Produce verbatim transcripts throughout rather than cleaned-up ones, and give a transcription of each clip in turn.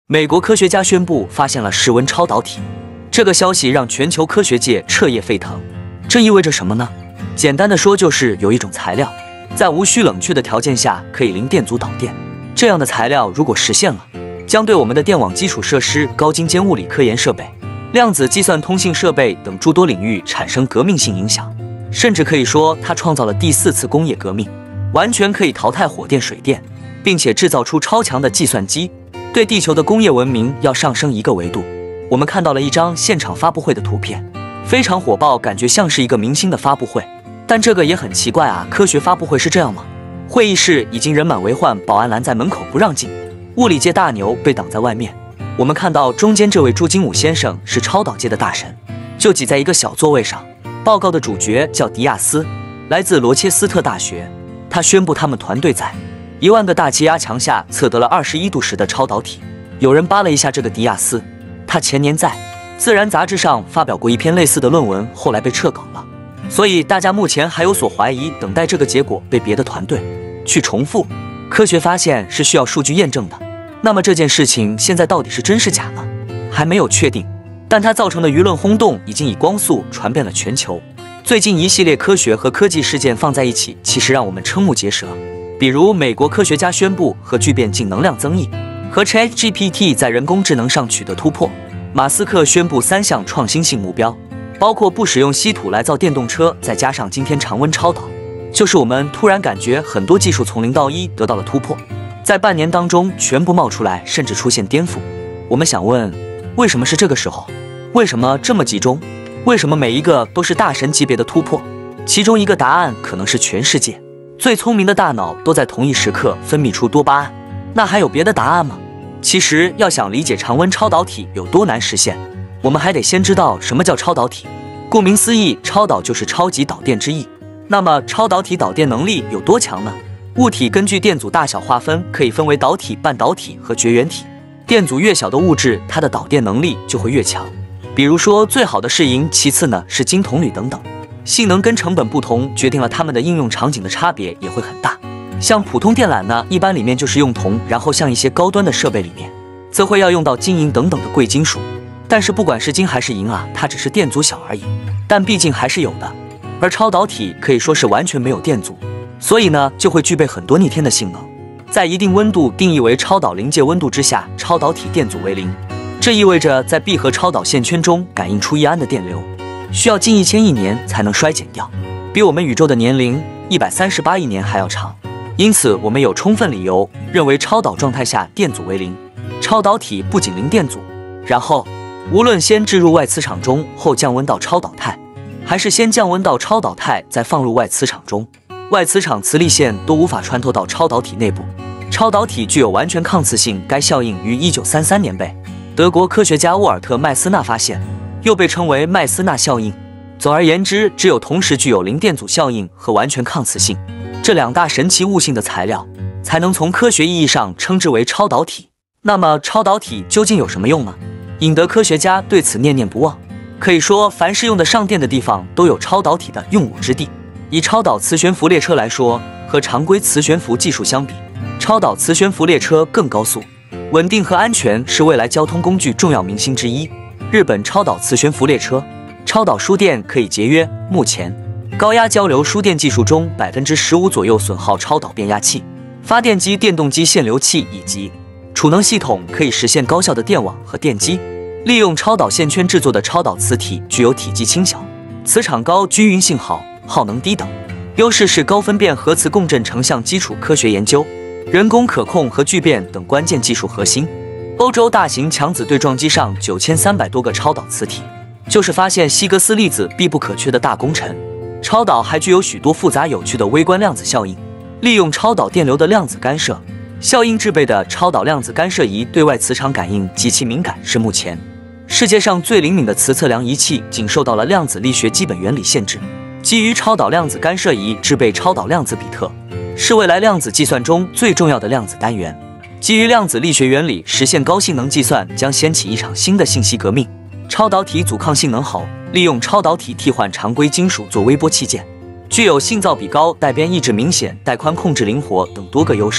美国科学家宣布发现了室温超导体，这个消息让全球科学界彻夜沸腾。这意味着什么呢？简单的说，就是有一种材料，在无需冷却的条件下可以零电阻导电。这样的材料如果实现了，将对我们的电网基础设施、高精尖物理科研设备、量子计算通信设备等诸多领域产生革命性影响，甚至可以说它创造了第四次工业革命，完全可以淘汰火电、水电，并且制造出超强的计算机，对地球的工业文明要上升一个维度。我们看到了一张现场发布会的图片，非常火爆，感觉像是一个明星的发布会。但这个也很奇怪啊，科学发布会是这样吗？会议室已经人满为患，保安拦在门口不让进，物理界大牛被挡在外面。我们看到中间这位朱金武先生是超导界的大神，就挤在一个小座位上。报告的主角叫迪亚斯，来自罗切斯特大学。他宣布他们团队在一万个大气压强下测得了二十一度时的超导体。有人扒了一下这个迪亚斯，他前年在《自然》杂志上发表过一篇类似的论文，后来被撤稿了。所以大家目前还有所怀疑，等待这个结果被别的团队去重复。科学发现是需要数据验证的，那么这件事情现在到底是真是假呢？还没有确定，但它造成的舆论轰动已经以光速传遍了全球。最近一系列科学和科技事件放在一起，其实让我们瞠目结舌。比如美国科学家宣布核聚变净能量增益，和 ChatGPT 在人工智能上取得突破。马斯克宣布三项创新性目标，包括不使用稀土来造电动车，再加上今天常温超导，就是我们突然感觉很多技术从零到一得到了突破，在半年当中全部冒出来，甚至出现颠覆。我们想问，为什么是这个时候？为什么这么集中？为什么每一个都是大神级别的突破？其中一个答案可能是全世界最聪明的大脑都在同一时刻分泌出多巴胺。那还有别的答案吗？其实要想理解常温超导体有多难实现，我们还得先知道什么叫超导体。顾名思义，超导就是超级导电之意。那么超导体导电能力有多强呢？物体根据电阻大小划分，可以分为导体、半导体和绝缘体。电阻越小的物质，它的导电能力就会越强。比如说最好的是银，其次呢是金、铜、铝等等。性能跟成本不同，决定了它们的应用场景的差别也会很大。像普通电缆呢，一般里面就是用铜，然后像一些高端的设备里面，则会要用到金银等等的贵金属。但是不管是金还是银啊，它只是电阻小而已，但毕竟还是有的。而超导体可以说是完全没有电阻，所以呢就会具备很多逆天的性能。在一定温度定义为超导临界温度之下，超导体电阻为零，这意味着在闭合超导线圈中感应出一安的电流，需要近一千亿年才能衰减掉，比我们宇宙的年龄一百三十八亿年还要长。因此我们有充分理由认为超导状态下电阻为零。超导体不仅零电阻，然后无论先置入外磁场中后降温到超导态，还是先降温到超导态再放入外磁场中，外磁场磁力线都无法穿透到超导体内部。超导体具有完全抗磁性，该效应于一九三三年被德国科学家沃尔特·麦斯纳发现，又被称为麦斯纳效应。总而言之，只有同时具有零电阻效应和完全抗磁性这两大神奇物性的材料，才能从科学意义上称之为超导体。那么超导体究竟有什么用呢？引得科学家对此念念不忘。可以说，凡是用得上电的地方都有超导体的用武之地。以超导磁悬浮列车来说，和常规磁悬浮技术相比，超导磁悬浮列车更高速、稳定和安全，是未来交通工具重要明星之一。日本超导磁悬浮列车，超导输电可以节约目前高压交流输电技术中百分之十五左右损耗超导变压器、发电机、电动机线流器以及储能系统，可以实现高效的电网和电机。利用超导线圈制作的超导磁体具有体积轻小、磁场高、均匀信号、耗能低等优势，是高分辨核磁共振成像基础科学研究、人工可控核聚变等关键技术核心。欧洲大型强子对撞机上九千三百多个超导磁体，就是发现希格斯粒子必不可缺的大功臣。超导还具有许多复杂有趣的微观量子效应，利用超导电流的量子干涉效应制备的超导量子干涉仪对外磁场感应极其敏感，是目前世界上最灵敏的磁测量仪器，仅受到了量子力学基本原理限制。基于超导量子干涉仪制备超导量子比特，是未来量子计算中最重要的量子单元。基于量子力学原理实现高性能计算，将掀起一场新的信息革命。超导体阻抗性能好，利用超导体替换常规金属做微波器件，具有信噪比高、带边抑制明显、带宽控制灵活等多个优势。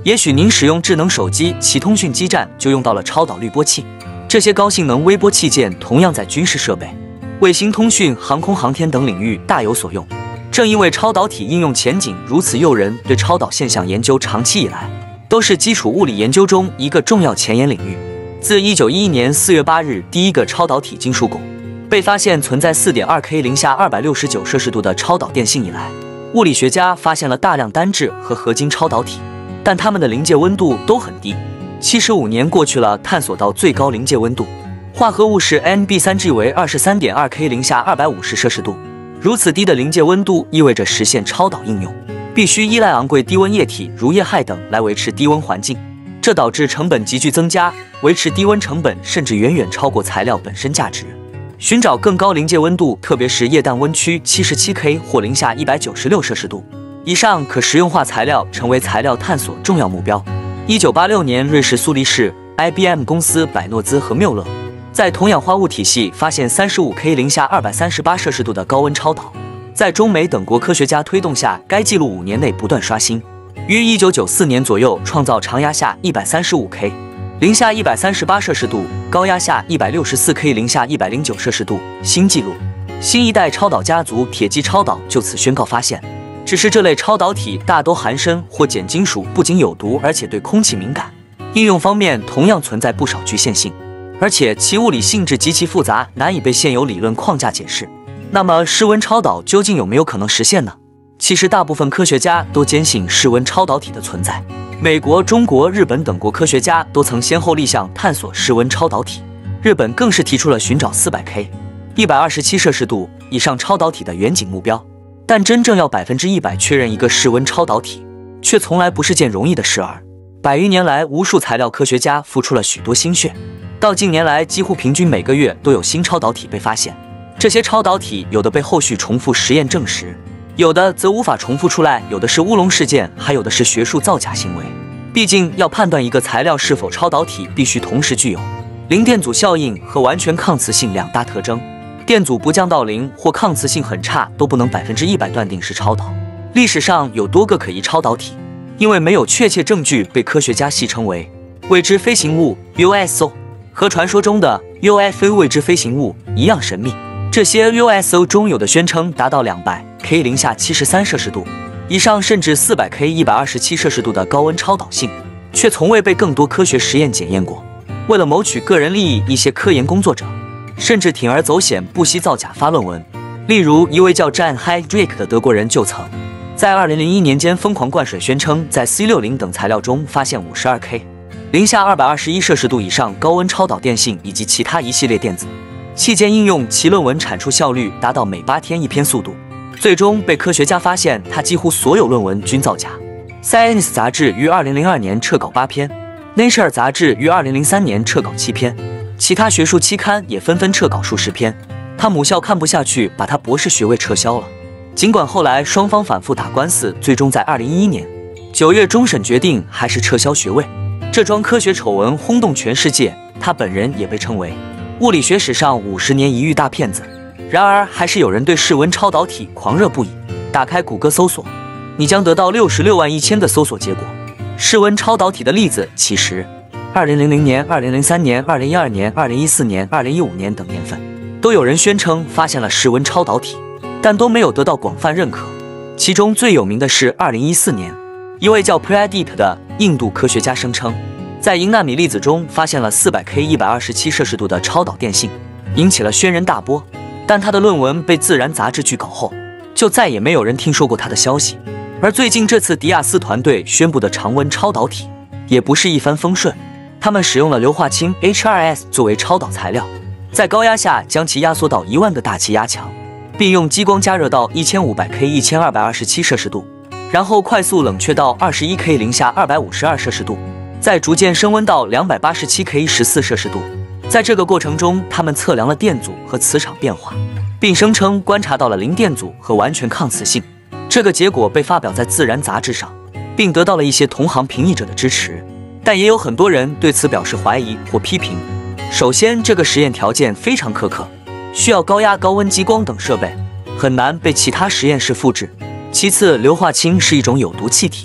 也许您使用智能手机，其通讯基站就用到了超导滤波器。这些高性能微波器件同样在军事设备、卫星通讯、航空航天等领域大有所用。正因为超导体应用前景如此诱人，对超导现象研究长期以来都是基础物理研究中一个重要前沿领域。自一九一一年四月八日第一个超导体金属汞被发现存在 四点二 K 零下二百六十九摄氏度的超导电性以来，物理学家发现了大量单质和合金超导体，但它们的临界温度都很低。七十五年过去了，探索到最高临界温度，化合物是 N B 三 G 为 二十三点二 K 零下二百五十摄氏度。如此低的临界温度意味着实现超导应用必须依赖昂贵低温液体如液氦等来维持低温环境，这导致成本急剧增加，维持低温成本甚至远远超过材料本身价值。寻找更高临界温度，特别是液氮温区 七十七 K 或零下一百九十六摄氏度以上可食用化材料，成为材料探索重要目标。一九八六年，瑞士苏黎世 I B M 公司百诺兹和缪勒在铜氧化物体系发现 三十五 K 零下二百三十八摄氏度的高温超导，在中美等国科学家推动下，该纪录五年内不断刷新，于一九九四年左右创造长压下 一百三十五 K 零下一百三十八摄氏度，高压下 一百六十四 K 零下一百零九摄氏度新纪录。新一代超导家族铁基超导就此宣告发现。只是这类超导体大都含砷或碱金属，不仅有毒，而且对空气敏感。应用方面同样存在不少局限性，而且其物理性质极其复杂，难以被现有理论框架解释。那么室温超导究竟有没有可能实现呢？其实大部分科学家都坚信室温超导体的存在。美国、中国、日本等国科学家都曾先后立项探索室温超导体，日本更是提出了寻找 四百 K 一百二十七摄氏度以上超导体的远景目标。但真正要百分之一百确认一个室温超导体，却从来不是件容易的事儿。百余年来，无数材料科学家付出了许多心血，到近年来，几乎平均每个月都有新超导体被发现。这些超导体有的被后续重复实验证实，有的则无法重复出来，有的是乌龙事件，还有的是学术造假行为。毕竟，要判断一个材料是否超导体，必须同时具有零电阻效应和完全抗磁性两大特征。电阻不降到零或抗磁性很差，都不能百分之一百断定是超导。历史上有多个可疑超导体，因为没有确切证据，被科学家戏称为未知飞行物 U S O， 和传说中的 U F O 未知飞行物一样神秘。这些 U S O 中有的宣称达到 两百 K 零下七十三摄氏度以上，甚至 四百 K 一百二十七摄氏度的高温超导性，却从未被更多科学实验检验过。为了谋取个人利益，一些科研工作者甚至铤而走险，不惜造假发论文。例如，一位叫詹 Heydrich 的德国人就曾在二零零一年间疯狂灌水，宣称在 C 六十 等材料中发现 五十二 K 零下二百二十一摄氏度以上高温超导电性以及其他一系列电子器件应用，其论文产出效率达到每八天一篇速度。最终被科学家发现，他几乎所有论文均造假。Science 杂志于二零零二年撤稿八篇 ，Nature 杂志于二零零三年撤稿七篇。其他学术期刊也纷纷撤稿数十篇，他母校看不下去，把他博士学位撤销了。尽管后来双方反复打官司，最终在二零一一年九月终审决定还是撤销学位。这桩科学丑闻轰动全世界，他本人也被称为物理学史上五十年一遇大骗子。然而，还是有人对室温超导体狂热不已。打开谷歌搜索，你将得到六十六万一千的搜索结果。室温超导体的例子其实二零零零年、二零零三年、二零一二年、二零一四年、二零一五年等年份，都有人宣称发现了室温超导体，但都没有得到广泛认可。其中最有名的是二零一四年，一位叫 Pradeep 的印度科学家声称，在银纳米粒子中发现了 四百 K 一百二十七摄氏度的超导电性，引起了轩然大波。但他的论文被《自然》杂志拒稿后，就再也没有人听说过他的消息。而最近这次迪亚斯团队宣布的常温超导体，也不是一帆风顺。他们使用了硫化氢 H 二 S 作为超导材料，在高压下将其压缩到一万个大气压强，并用激光加热到一千五百 K 一千二百二十七摄氏度，然后快速冷却到二十一 K 零下二百五十二摄氏度，再逐渐升温到两百八十七 K 十四摄氏度。在这个过程中，他们测量了电阻和磁场变化，并声称观察到了零电阻和完全抗磁性。这个结果被发表在《自然》杂志上，并得到了一些同行评议者的支持。但也有很多人对此表示怀疑或批评。首先，这个实验条件非常苛刻，需要高压、高温激光等设备，很难被其他实验室复制。其次，硫化氢是一种有毒气体，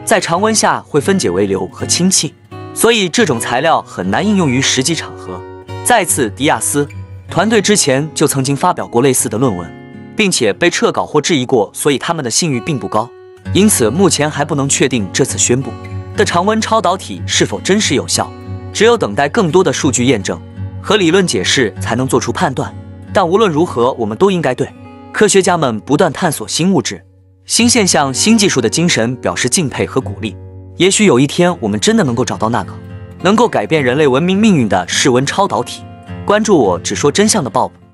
在常温下会分解微流和氢气，所以这种材料很难应用于实际场合。再次，迪亚斯团队之前就曾经发表过类似的论文，并且被撤稿或质疑过，所以他们的信誉并不高。因此，目前还不能确定这次宣布的常温超导体是否真实有效，只有等待更多的数据验证和理论解释才能做出判断。但无论如何，我们都应该对科学家们不断探索新物质、新现象、新技术的精神表示敬佩和鼓励。也许有一天，我们真的能够找到那个能够改变人类文明命运的室温超导体。关注我，只说真相的 Bob。